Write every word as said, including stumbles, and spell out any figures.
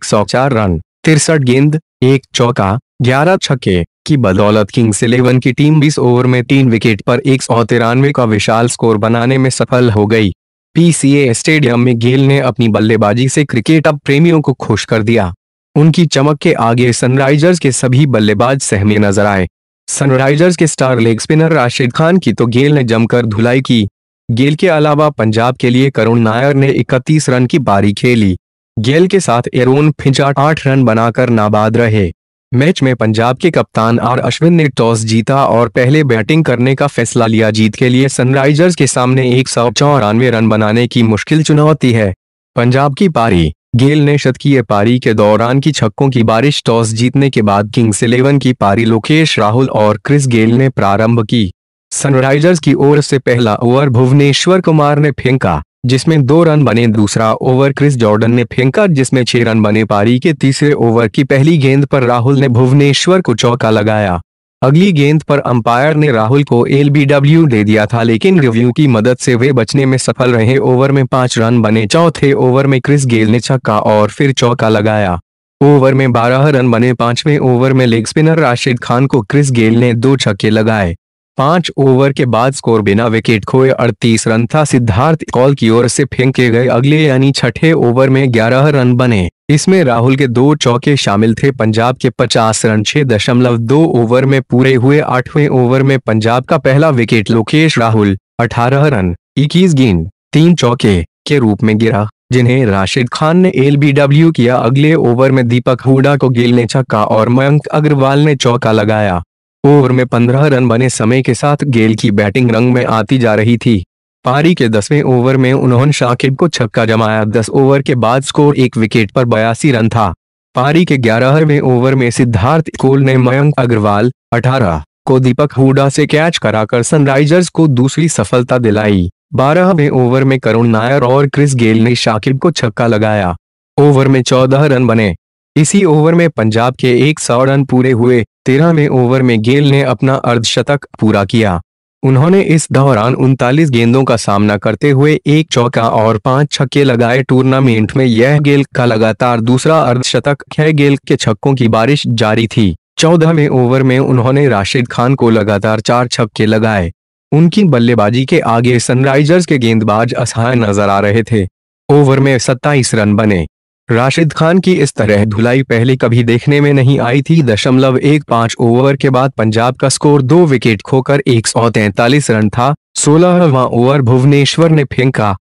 सौ चार रन, तिरसठ गेंद, एक चौका, ग्यारह छक्के की बदौलत किंग्स इलेवन की टीम बीस ओवर में तीन विकेट पर एक सौ तिरानवे का विशाल स्कोर बनाने में सफल हो गई। पीसीए स्टेडियम में गेल ने अपनी बल्लेबाजी से क्रिकेट अब प्रेमियों को खुश कर दिया। उनकी चमक के आगे सनराइजर्स के सभी बल्लेबाज सहमे नजर आए। सनराइजर्स के star leg spinner Rashid Khan की तो गेल ने जमकर धुलाई की। गेल के अलावा पंजाब के लिए करुण नायर ने इकतीस रन की पारी खेली। गेल के साथ एरोन फिंच आठ रन बनाकर नाबाद रहे। मैच में पंजाब के कप्तान आर अश्विन ने टॉस जीता और पहले बैटिंग करने का फैसला लिया। जीत के लिए सनराइजर्स के सामने एक सौ चौरानवे रन बनाने की मुश्किल चुनौती है। पंजाब की पारी। गेल ने शतकीय पारी के दौरान की छक्कों की बारिश। टॉस जीतने के बाद किंग्स इलेवन की पारी लोकेश राहुल और क्रिस गेल ने प्रारंभ की। सनराइजर्स की ओर से पहला ओवर भुवनेश्वर कुमार ने फेंका, जिसमें दो रन बने। दूसरा ओवर क्रिस जॉर्डन ने फेंका, जिसमें छह रन बने। पारी के तीसरे ओवर की पहली गेंद पर राहुल ने भुवनेश्वर को चौका लगाया। अगली गेंद पर अंपायर ने राहुल को एलबीडब्ल्यू दे दिया था, लेकिन रिव्यू की मदद से वे बचने में सफल रहे। ओवर में पांच रन बने। चौथे ओवर में क्रिस गेल ने छक्का और फिर चौका लगाया। ओवर में बारह रन बने। पांचवें ओवर में लेग स्पिनर राशिद खान को क्रिस गेल ने दो छक्के लगाए। पांच ओवर के बाद स्कोर बिना विकेट खोए अड़तीस रन था। सिद्धार्थ कौल की ओर से फेंके गए अगले यानी छठे ओवर में ग्यारह रन बने। इसमें राहुल के दो चौके शामिल थे। पंजाब के पचास रन छह दशमलव दो ओवर में पूरे हुए। आठवें ओवर में पंजाब का पहला विकेट लोकेश राहुल अठारह रन इक्कीस गेंद तीन चौके के रूप में गिरा, जिन्हें राशिद खान ने एलबीडब्ल्यू किया। अगले ओवर में दीपक हुडा को गेल ने छक्का और मयंक अग्रवाल ने चौका लगाया। ओवर में पंद्रह रन बने। समय के साथ गेल की बैटिंग रंग में आती जा रही थी। पारी के दसवें ओवर में उन्होंने शाकिब को छक्का जमाया। दस ओवर के बाद स्कोर एक विकेट पर बयासी रन था। पारी के ग्यारहवें ओवर में सिद्धार्थ कोल ने मयंक अग्रवाल अठारह को दीपक हुडा से कैच कराकर सनराइजर्स को दूसरी सफलता दिलाई। बारहवें ओवर में करुण नायर और क्रिस गेल ने शाकिब को छक्का लगाया। ओवर में चौदह रन बने। इसी ओवर में पंजाब के एक सौ रन पूरे हुए। तेरहवें ओवर में गेल ने अपना अर्धशतक पूरा किया। उन्होंने इस दौरान उनतालीस गेंदों का सामना करते हुए एक चौका और पांच छक्के लगाए। टूर्नामेंट में यह गेल का लगातार दूसरा अर्धशतक है। गेल के छक्कों की बारिश जारी थी। चौदहवें ओवर में उन्होंने राशिद खान को लगातार चार छक्के लगाए। उनकी बल्लेबाजी के आगे सनराइजर्स के गेंदबाज असहाय नजर आ रहे थे। ओवर में सत्ताईस रन बने। राशिद खान की इस तरह धुलाई पहले कभी देखने में नहीं आई थी। दशमलव एक पाँच ओवर के बाद पंजाब का स्कोर दो विकेट खोकर एक सौ तैंतालीस रन था। सोलहवां ओवर भुवनेश्वर ने फेंका,